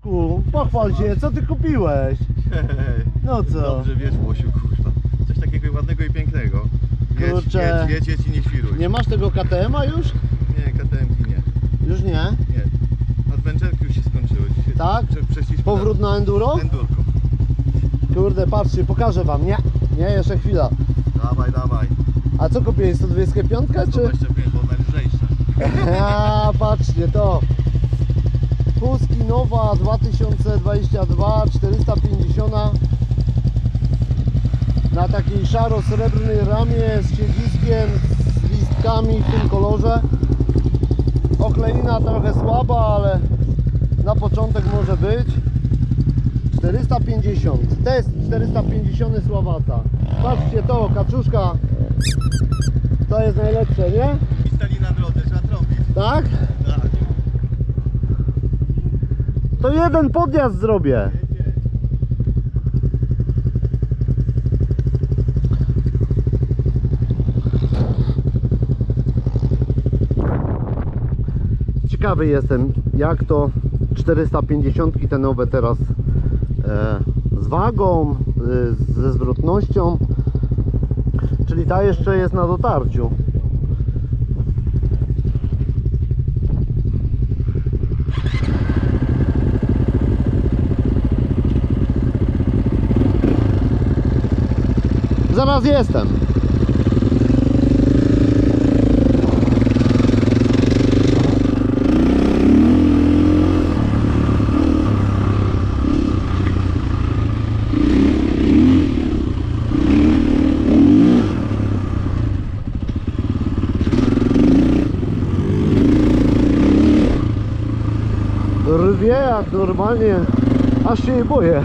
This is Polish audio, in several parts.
Tomeczku, pochwal się, co ty kupiłeś? No co? Dobrze wiesz, Łosiu, kurwa. Coś takiego ładnego i pięknego. Kurczę. Jedź i nie świruj. Nie masz tego KTM-a już? Nie, KTM-ki nie. Już nie? Nie. Adventure'ki już się skończyły. Dzisiaj Tak? Przeszliśmy Powrót na enduro? endurko. Kurde, patrzcie, pokażę wam. Nie, jeszcze chwila. Dawaj. A co kupiłeś, 125 czy? 125, bo najlżejsza. A, patrzcie to. Husky Nowa 2022 450 na takiej szaro-srebrnej ramie z siedziskiem, z listkami w tym kolorze. Okleina trochę słaba, ale na początek może być. 450, test 450 Słowata. Patrzcie to, kaczuszka. To jest najlepsze, nie? I stali na drodze, trzeba trąbić. Tak? Tak. To jeden podjazd zrobię. Ciekawy jestem, jak to 450 te nowe teraz z wagą, ze zwrotnością, czyli ta jeszcze jest na dotarciu. Zaraz jestem. Rwie jak normalnie, aż się jej boję.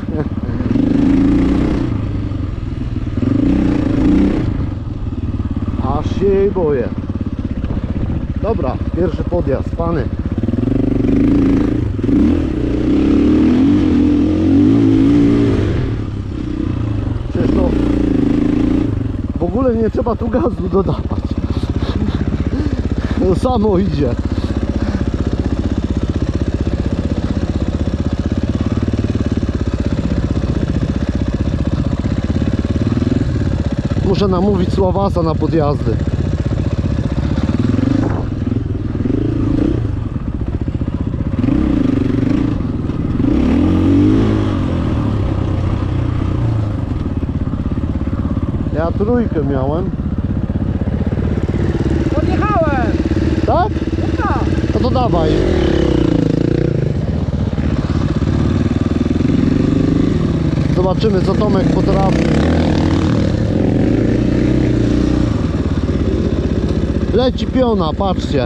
Aż się jej boję. Dobra, pierwszy podjazd, pany. Przecież to w ogóle nie trzeba tu gazu dodawać. To samo idzie. Muszę namówić Słowasa na podjazdy. Ja trójkę miałem. Podjechałem! Tak? Tak! No to dawaj. Zobaczymy, co Tomek potrafi. Leci piona, patrzcie.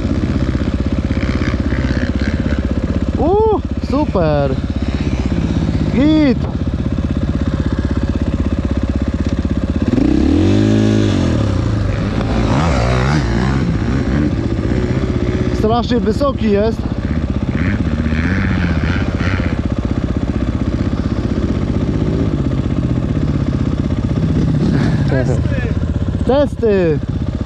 Super. Git. Strasznie wysoki jest. Testy.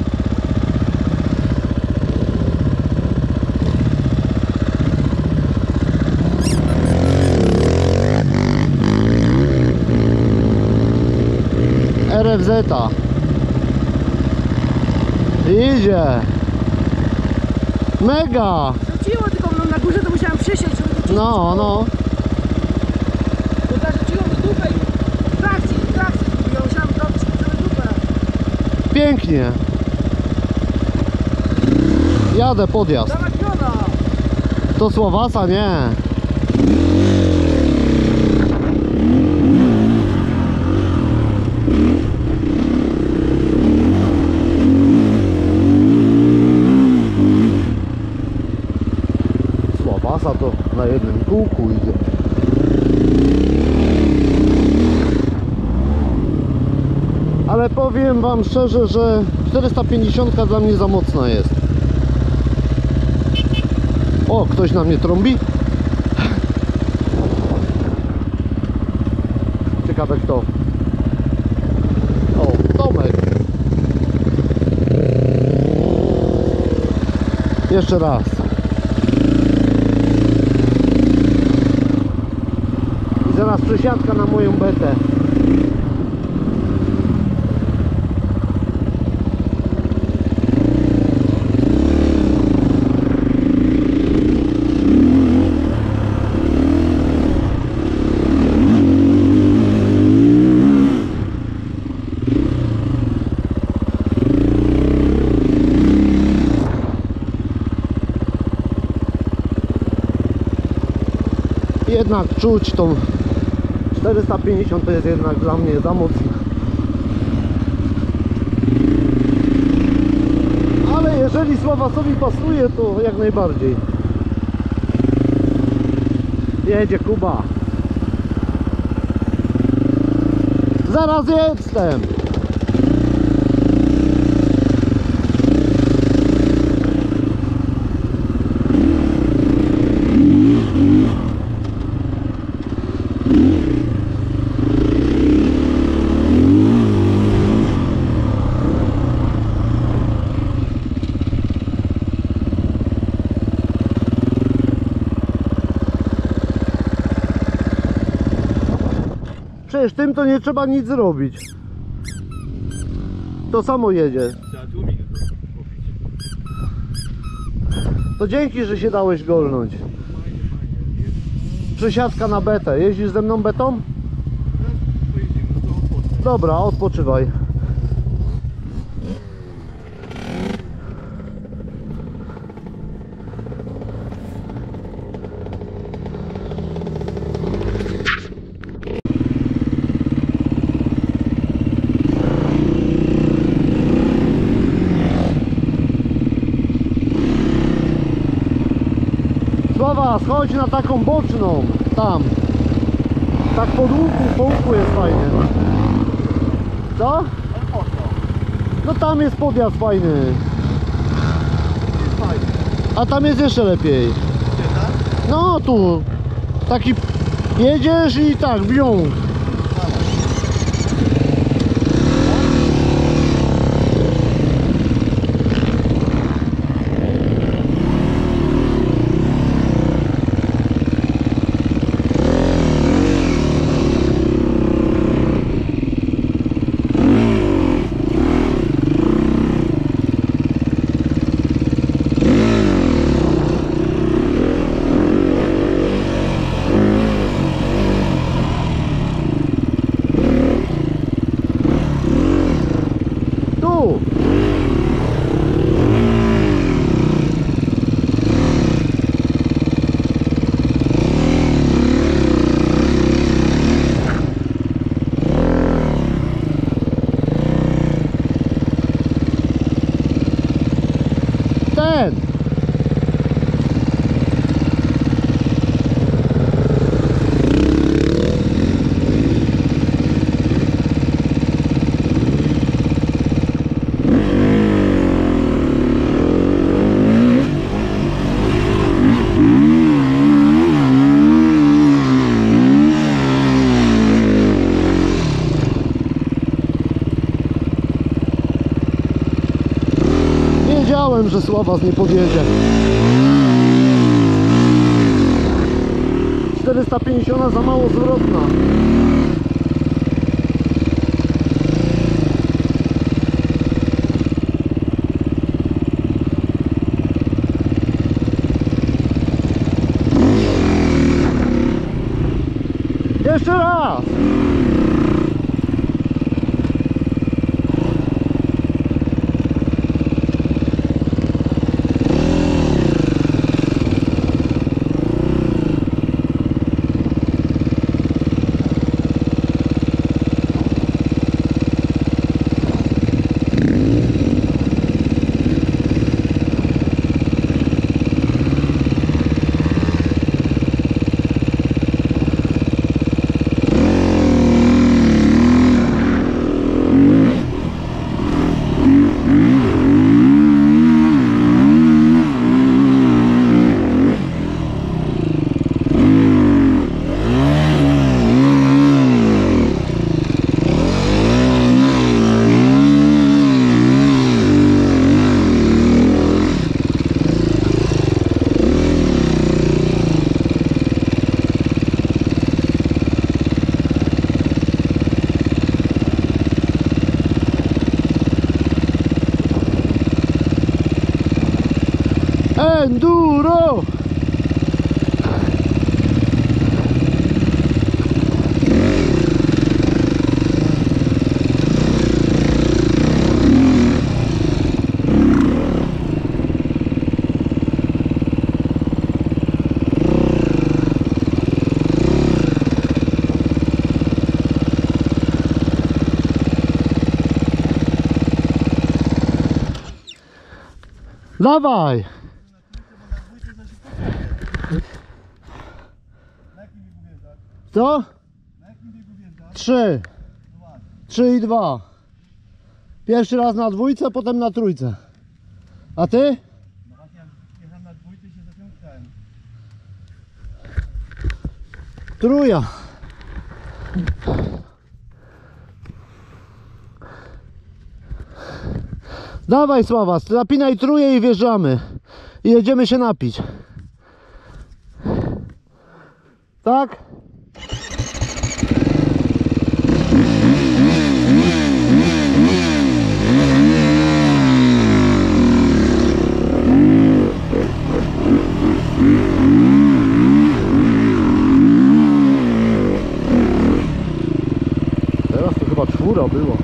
RFZ-a. Idzie. Mega. Rzuciło, tylko na górze to musiałam przysiąść, żeby to czyścić. No. To zarzuciło mi dupę i trakcji, ja musiałam robić całą dupę. Pięknie. Jadę podjazd. Załatwiona! To Słowasa nie. Słowasa to na jednym kółku idzie. Ale powiem wam szczerze, że 450 dla mnie za mocna jest. O, ktoś na mnie trąbi? Ciekawe kto. O, Tomek. Jeszcze raz. Teraz przesiadka na moją betę. Jednak czuć tą 450, to jest jednak dla mnie za mocno. Ale jeżeli Sławasowi pasuje, to jak najbardziej. Jedzie Kuba. Zaraz jestem. Przecież tym to nie trzeba nic zrobić. To samo jedzie. Trzeba tłumik kupić. To dzięki, że się dałeś golnąć. Fajnie, fajnie. Przesiadka na betę. Jeździsz ze mną betą? Teraz pojedziemy, no to odpocznę. Dobra, odpoczywaj. Sława, schodź na taką boczną. Tam. Tak po łuku jest fajnie. Co? Ale po co? No tam jest podjazd fajny. Jest fajnie. A tam jest jeszcze lepiej. Gdzie tak? No tu. Taki jedziesz i tak w ją. Dawaj. Tu. Ten. Wiedziałem, że Sławas nie podjedzie. 450 za mało zwrotna. Jeszcze raz! Enduro! Dawaj! Na jakim biegu wjeżdżasz? Co? Na jakim biegu wjeżdżasz? 3. No ładnie. 3 i 2. Pierwszy raz na dwójce, potem na trójce. A ty? No właśnie, jak jechałem na dwójce się zaciągnąłem. Trója. Dawaj Sława, zapinaj tróję i wjeżdżamy. I jedziemy się napić. Tak? Teraz to chyba 4 było.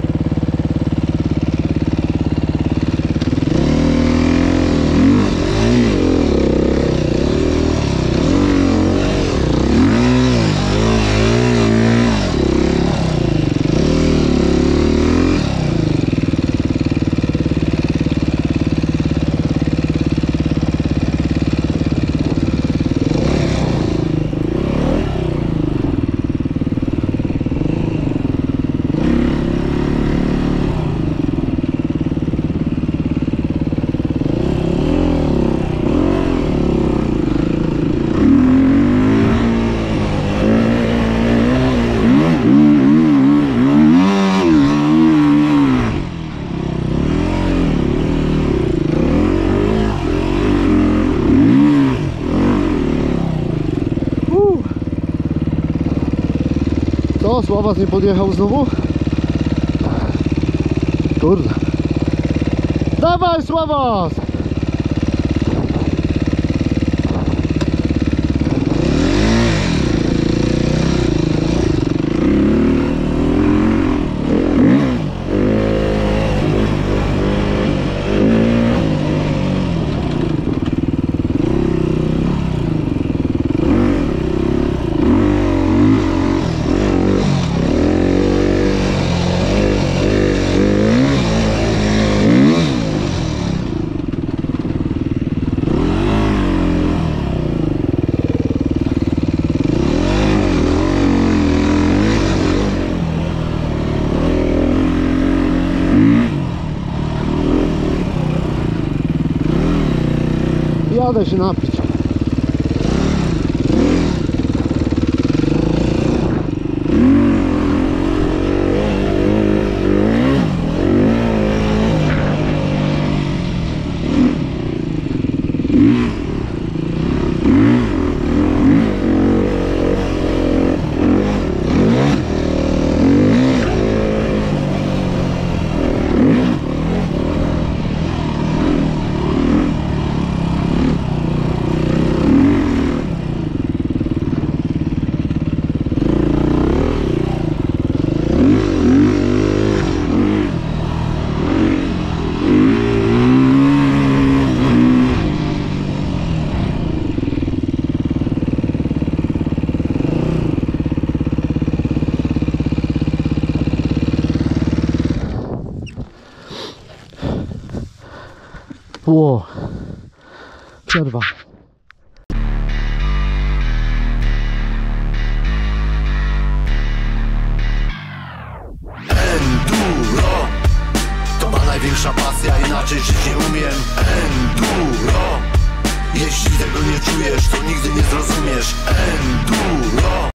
Co? Sławas nie podjechał znowu? Kurde. Dawaj Sławas! Jadę się napić. Ło. Przerwa. Enduro to ma największa pasja, inaczej żyć nie umiem. Enduro, jeśli tego nie czujesz, to nigdy nie zrozumiesz. Enduro.